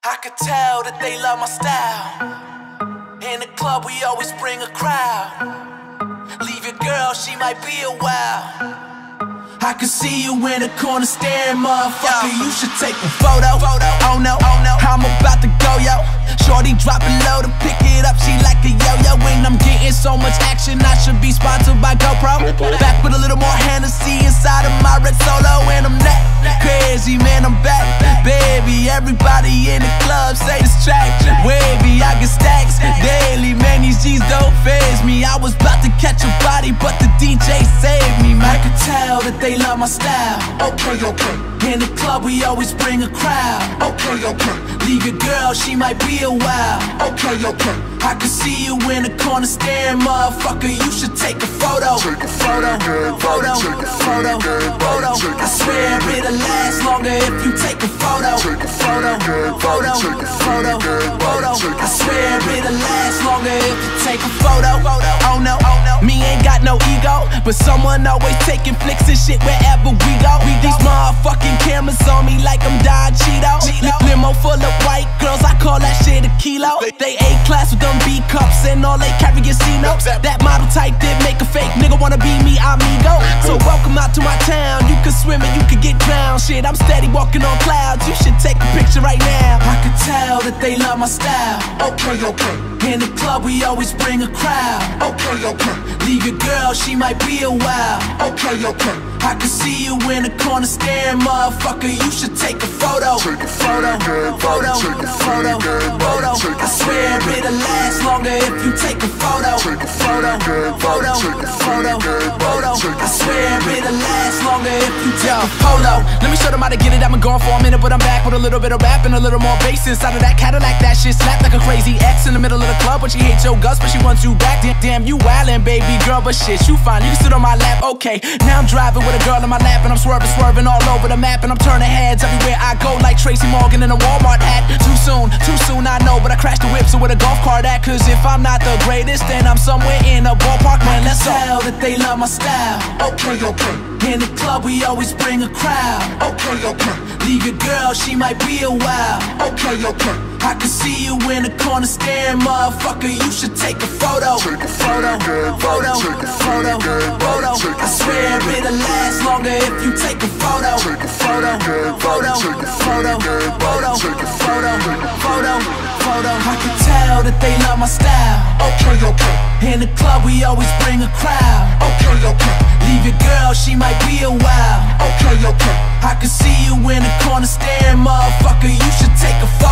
I could tell that they love my style. In the club we always bring a crowd. Leave your girl, she might be a while. I can see you in the corner staring, motherfucker, you should take a photo. Oh no, I'm about to go, yo. Shorty dropping low to pick it up, she like a yo-yo. And I'm getting so much action, I should be sponsored by GoPro. Back with a little more Hennessy inside of my red Solo. And I'm that crazy, man, I'm back. Baby, everybody in the club say this track wavy, I get stacks daily, man, these G's don't faze me. I was about to catch a body, but the DJ saved me, man. I could tell that they love my style. Okay. In the club we always bring a crowd. Okay. Leave your girl, she might be a while. Okay. I can see you in the corner staring, motherfucker, you should take a photo. Photo. I swear it'll last longer if you take a photo. Photo. I swear it'll last longer if you take a photo. Oh no, me ain't got no ego, but someone always taking flicks and shit wherever we go. These motherfucking cameras on me like I'm Don Cheeto. Limo full of white girls, I call that shit a kilo. They A-class with them B-cups and all they carry is C-notes. That model type did make a fake nigga wanna be me, amigo. So welcome out to my town, you can swim and you can get drowned. Shit, I'm steady walking on clouds, you should take a picture right now. I could tell that they love my style. Okay. In the club we always bring a crowd. Okay. Leave your girl, she might be a while. Okay. I can see you in the corner staring, motherfucker, you should take a photo. Photo. I swear it'll last longer if you take a photo. Photo. I swear it'll last longer if you take a photo. Let me show them how to get it, I've been gone for a minute, but I'm back with a little bit of rap and a little more bass inside of that Cadillac. That shit slapped like a crazy ex in the middle of the club, but she hates your guts, but she wants you back. Damn, you wildin', baby girl, but shit, you fine, you can sit on my lap, okay. Now I'm driving with a girl in my lap and I'm swerving all over the map, and I'm turning heads everywhere I go like Tracy Morgan in a Walmart hat. Too soon, I know, but I crashed the whip, so where the golf cart at? Cause if I'm not the greatest, then I'm somewhere in a ballpark, man, let's go. Tell that they love my style. Okay. In the club we always bring a crowd. Okay. Leave your girl, she might be a while. Okay. I can see you in the corner staring, motherfucker, you should take a photo. Photo. I swear it'll last longer if you take a photo. Photo. I can tell that they love my style. Okay. In the club we always bring a crowd. Okay. Leave your girl, she might be a while. Okay. I can see you in the corner staring, motherfucker, you should take a photo.